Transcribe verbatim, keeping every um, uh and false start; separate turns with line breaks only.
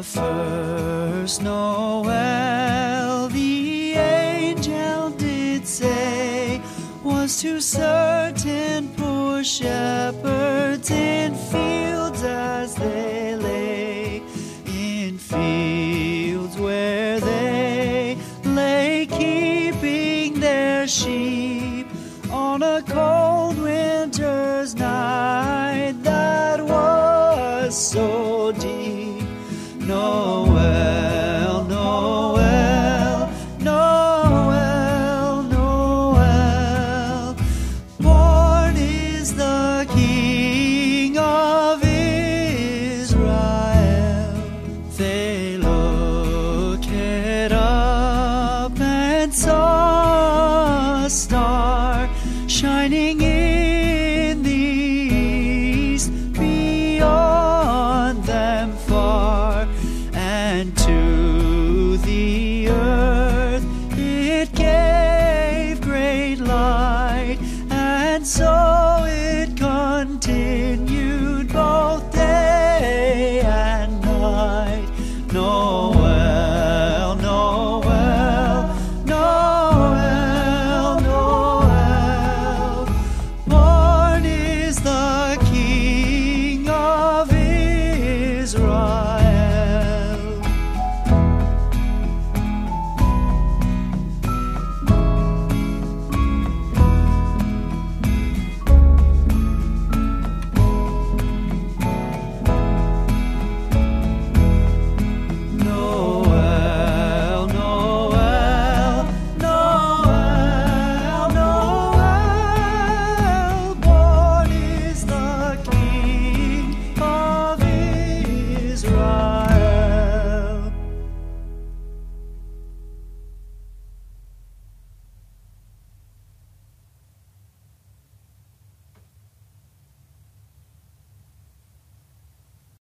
The first Noel, the angel did say, was to certain poor shepherds in fields as they lay, in fields where they lay keeping their sheep on a cold winter's night that was so deep. Noel, Noel, Noel, Noel, born is the King of Israel. They looked up and saw a star shining in